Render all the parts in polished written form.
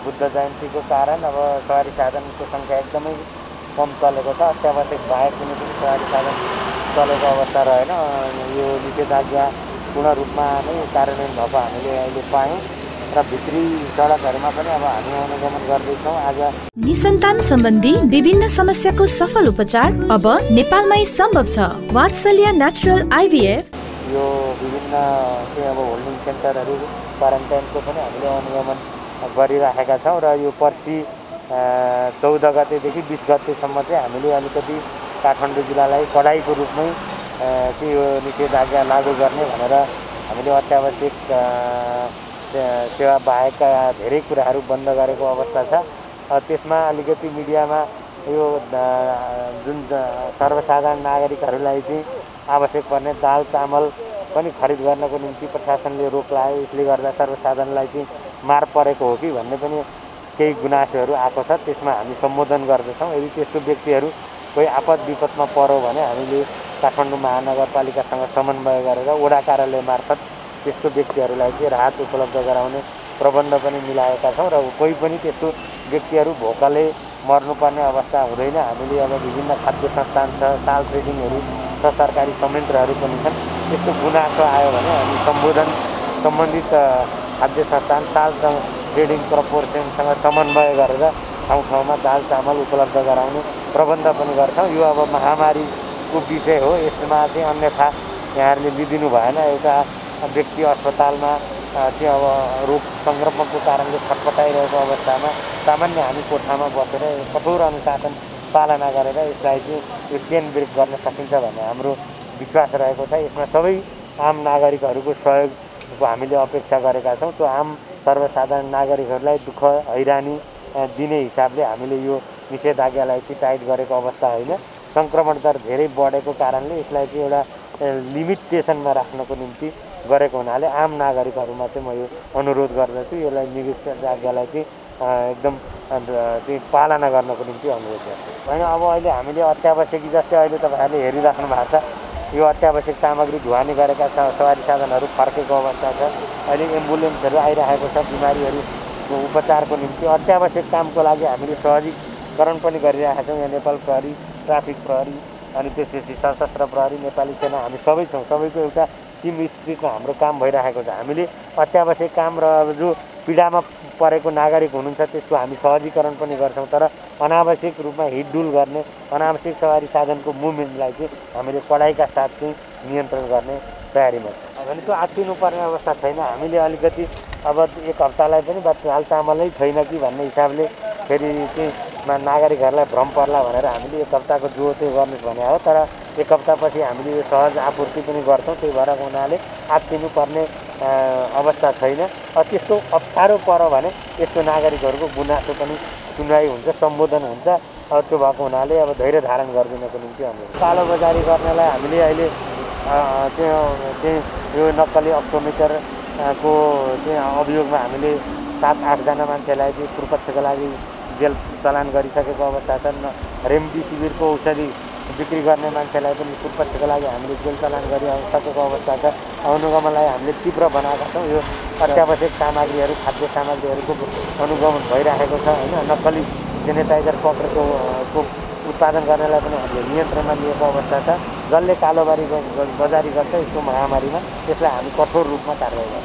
बुद्ध जयन्तीको कारण अब सवारी साधनको सङ्ख्या एकदमै कम चलेको छ। अत्यावश्यक बाहेक कुनै पनि सवारी साधन चलेको अवस्था रहेन। यो निषेधाज्ञा पूर्ण रूपमा नै कार्यान्वयन भएको हामीले अहिले पायौँ र भित्री सडकहरूमा पनि अब हामी अनुगमन गर्दैछौँ। आज निसन्तान सम्बन्धी विभिन्न समस्याको सफल उपचार अब नेपालमै सम्भव छ। वात्सल्य नेचुरल आइभीएफ। यो विभिन्न अब होल्डिङ सेन्टरहरू क्वारेन्टाइनको पनि हामीले अनुगमन गरिराखेका छौँ र यो पर्सि 14 गतेदेखि 20 गतेसम्म चाहिँ हामीले अलिकति काठमाडौँ जिल्लालाई कडाइको रूपमै यो निषेधाज्ञा लागू गर्ने भनेर हामीले अत्यावश्यक सेवा बाहेकका धेरै कुराहरू बन्द गरेको अवस्था छ। त्यसमा अलिकति मिडियामा यो जुन सर्वसाधारण नागरिकहरूलाई चाहिँ आवश्यक पर्ने दाल चामल पनि खरिद गर्नको निम्ति प्रशासनले रोक लगायो। यसले गर्दा सर्वसाधारणलाई चाहिँ मार परेको हो कि भन्ने पनि केही गुनासोहरू आएको छ। त्यसमा हामी सम्बोधन गर्दछौँ। यदि त्यस्तो व्यक्तिहरू कोही आपद विपदमा पर्यो भने हामीले काठमाडौँ महानगरपालिकासँग समन्वय गरेर वडा कार्यालय मार्फत त्यस्तो व्यक्तिहरूलाई चाहिँ राहत उपलब्ध गराउने प्रबन्ध पनि मिलाएका छौँ र कोही पनि त्यस्तो व्यक्तिहरू भोकले मर्नुपर्ने अवस्था हुँदैन। हामीले अब विभिन्न खाद्य संस्थान छ, साल ट्रेडिङहरू छ, सरकारी संयन्त्रहरू पनि छन्। त्यस्तो गुनासो आयो भने हामी सम्बन्धित खाद्य संस्थान साल ट्रेडिङ कर्पोरेसनसँग समन्वय गरेर ठाउँ ठाउँमा दाल चामल उपलब्ध गराउने प्रबन्ध पनि गर्छौँ। यो अब महामारीको विषय हो। यसमा चाहिँ अन्यथा यहाँहरूले लिदिनु भएन। एउटा व्यक्ति अस्पतालमा चाहिँ अब रोग सङ्क्रमणको कारणले छटपटाइरहेको अवस्थामा सामान्य हामी कोठामा बसेर कठोर अनुशासन पालना गरेर यसलाई चाहिँ यो चेन ब्रेक गर्न सकिन्छ भन्ने हाम्रो विश्वास रहेको छ। यसमा सबै आम नागरिकहरूको सहयोगको हामीले अपेक्षा गरेका छौँ। त्यो आम सर्वसाधारण नागरिकहरूलाई दुःख हैरानी दिने हिसाबले हामीले यो निषेधाज्ञालाई चाहिँ टाइट गरेको अवस्था होइन। सङ्क्रमण दर धेरै बढेको कारणले यसलाई चाहिँ एउटा लिमिटेसनमा राख्नको निम्ति गरेको हुनाले आम नागरिकहरूमा चाहिँ म यो अनुरोध गर्दछु। यसलाई निषेधाज्ञालाई चाहिँ एकदम चाहिँ पालना गर्नको निम्ति अनुरोध गर्छु। होइन अब अहिले हामीले अत्यावश्यक जस्तै अहिले तपाईँहरूले हेरिराख्नु भएको छ यो अत्यावश्यक सामग्री ढुवानी गरेका सवारी साधनहरू फर्केको अवस्था छ। अहिले एम्बुलेन्सहरू आइरहेको छ बिमारीहरूको उपचारको निम्ति। अत्यावश्यक कामको लागि हामीले सहजीकरण पनि गरिरहेका छौँ। यहाँ नेपाल प्रहरी, ट्राफिक प्रहरी अनि त्यसपछि सशस्त्र प्रहरी, नेपाली सेना हामी सबै छौँ। सबैको एउटा टिम स्पिरिटमा हाम्रो काम भइरहेको छ। हामीले अत्यावश्यक काम र जो पीडामा परेको नागरिक हुनुहुन्छ त्यसको हामी सहजीकरण पनि गर्छौँ। तर अनावश्यक रूपमा हिडडुल गर्ने अनावश्यक सवारी साधनको मुभमेन्टलाई चाहिँ हामीले कडाइका साथ चाहिँ नियन्त्रण गर्ने तयारीमा छ। भने त्यो आत्तिनुपर्ने अवस्था छैन। हामीले अलिकति अब एक हप्तालाई पनि दाल चामलै छैन कि भन्ने हिसाबले फेरि चाहिँ नागरिकहरूलाई भ्रम पर्ला भनेर हामीले एक हप्ताको जो चाहिँ गर्नुहोस् भने हो। तर एक हप्तापछि हामीले यो सहज आपूर्ति पनि गर्छौँ। त्यही भएर हुनाले आत्तिनुपर्ने अवस्था छैन। त्यस्तो अप्ठ्यारो पर्यो भने यस्तो नागरिकहरूको गुनासो पनि सुनवाई हुन्छ, सम्बोधन हुन्छ। त्यो भएको हुनाले अब धैर्य धारण गरिदिनको निम्ति अनुरोध। कालोबजारी गर्नेलाई हामीले अहिले चाहिँ यो नक्कली अक्टोमिटरको चाहिँ अभियोगमा हामीले 7-8 जना मान्छेलाई चाहिँ पूर्वपक्षको लागि जेल चलान गरिसकेको अवस्था छ। रेमडेसिभिरको औषधि बिक्री गर्ने मान्छेलाई पनि पूर्वपक्षको लागि हामीले जेल चलान गरिसकेको अवस्था छ। अनुगमनलाई हामीले तीव्र बनाएका छौँ। यो अत्यावश्यक सामग्रीहरू, खाद्य सामग्रीहरूको अनुगमन भइरहेको छ होइन। नक्कली सेनिटाइजर पक्रको उत्पादन गर्नेलाई पनि हामीले नियन्त्रणमा लिएको अवस्था छ। जसले कालोबारी बजारी गर्छ यसको महामारीमा त्यसलाई हामी कठोर रूपमा कारवाही गर्छौँ।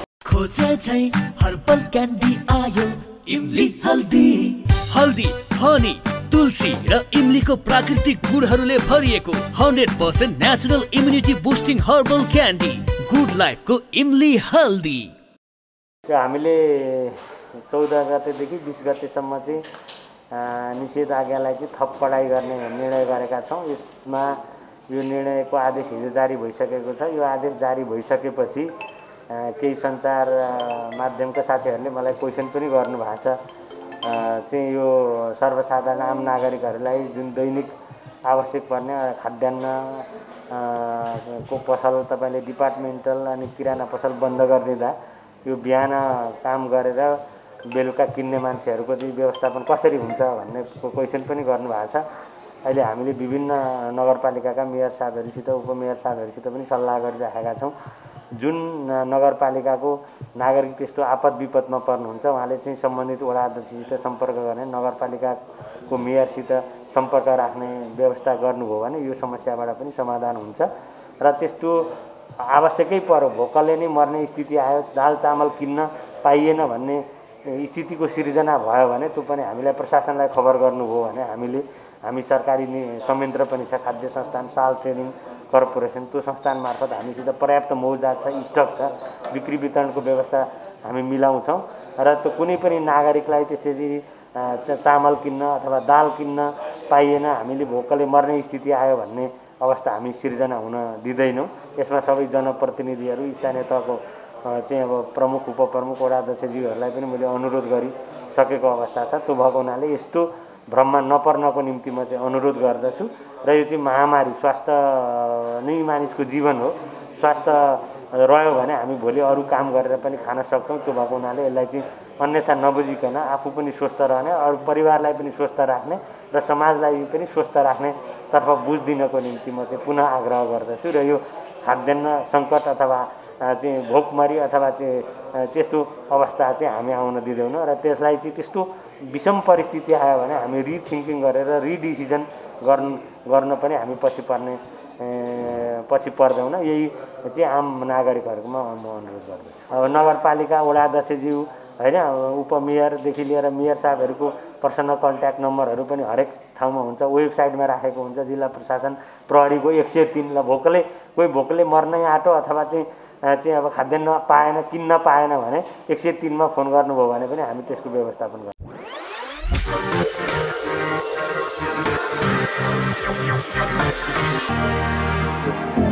हर्बल क्यान्डी आयो इमली हल्दी, हल्दी, हनी, तुलसी र इमलीको प्राकृतिक गुणहरूले भरिएको 100% natural immunity boosting herbal candy good लाइफको इमली हल्दी। हामीले 14 गतेदेखि 20 गतेसम्म चाहिँ निषेधाज्ञालाई चाहिँ थप कडाइ गर्ने निर्णय गरेका छौँ। यसमा यो निर्णयको आदेश हिजो जारी भइसकेको छ। यो आदेश जारी भइसकेपछि केही सञ्चार माध्यमका साथीहरूले मलाई क्वेसन पनि गर्नुभएको छ चाहिँ यो सर्वसाधारण आम नागरिकहरूलाई जुन दैनिक आवश्यक पर्ने खाद्यान्न को पसल तपाईँले डिपार्टमेन्टल अनि किराना पसल बन्द गरिदिँदा यो बिहान काम गरेर बेलुका किन्ने मान्छेहरूको चाहिँ व्यवस्थापन कसरी हुन्छ भन्ने क्वेसन पनि गर्नुभएको छ। अहिले हामीले विभिन्न नगरपालिकाका मेयर साहबहरूसित उपमेयर साहबहरूसित पनि सल्लाह गरिराखेका छौँ। जुन नगरपालिकाको नागरिक त्यस्तो आपद विपदमा पर्नुहुन्छ उहाँले चाहिँ सम्बन्धित वडा अध्यक्षसित सम्पर्क गर्ने, नगरपालिकाको मेयरसित सम्पर्क राख्ने व्यवस्था गर्नुभयो भने यो समस्याबाट पनि समाधान हुन्छ। र त्यस्तो आवश्यकै पर्यो, भोकले नै मर्ने स्थिति आयो, दाल चामल किन्न पाइएन भन्ने स्थितिको सिर्जना भयो भने त्यो पनि हामीलाई प्रशासनलाई खबर गर्नुभयो भने हामी सरकारी संयन्त्र पनि छ, खाद्य संस्थान साल ट्रेडिङ कर्पोरेसन, त्यो संस्थान मार्फत हामीसित पर्याप्त मौजात छ, स्टक छ, बिक्री वितरणको व्यवस्था हामी मिलाउँछौँ। र त्यो कुनै पनि नागरिकलाई त्यसरी चामल किन्न अथवा दाल किन्न पाइएन, हामीले भोकले मर्ने स्थिति आयो भन्ने अवस्था हामी सिर्जना हुन दिँदैनौँ। यसमा सबै जनप्रतिनिधिहरू, स्थानीय तहको चाहिँ अब प्रमुख उपप्रमुख वडा अध्यक्षज्यूहरूलाई पनि मैले अनुरोध गरिसकेको अवस्था छ। त्यो भएको हुनाले यस्तो भ्रममा नपर्नको निम्ति म चाहिँ अनुरोध गर्दछु। र यो चाहिँ महामारी, स्वास्थ्य नै मानिसको जीवन हो, स्वास्थ्य रह्यो भने हामी भोलि अरू काम गरेर पनि खान सक्छौँ। त्यो भएको हुनाले यसलाई चाहिँ अन्यथा नबुझिकन आफू पनि स्वस्थ रहने, अरू परिवारलाई पनि स्वस्थ राख्ने र समाजलाई पनि स्वस्थ राख्ने तर्फ बुझ दिनको निम्ति म चाहिँ पुनः आग्रह गर्दछु। र यो खाद्यान्न सङ्कट अथवा चाहिँ भोकमरी अथवा चाहिँ त्यस्तो अवस्था चाहिँ हामी आउन दिँदैनौँ। र त्यसलाई चाहिँ त्यस्तो विषम परिस्थिति आयो भने हामी रिथिङ्किङ गरेर रिडिसिजन गर्न पनि हामी पछि पर्दैनौँ। यही चाहिँ आम नागरिकहरूमा म अनुरोध गर्दछु। अब नगरपालिका वडा अध्यक्षज्यू होइन, उपमेयरदेखि लिएर मेयर साहबहरूको पर्सनल कन्ट्याक्ट नम्बरहरू पनि हरेक ठाउँमा हुन्छ, वेबसाइटमा राखेको हुन्छ। जिल्ला प्रशासन प्रहरीको 103 ल कोही भोकले मर्नै आँटो अथवा चाहिँ अब खाद्यान्न पाएन, किन्न पाएन भने 103 मा फोन गर्नुभयो भने पनि हामी त्यसको व्यवस्थापन गर्छौँ।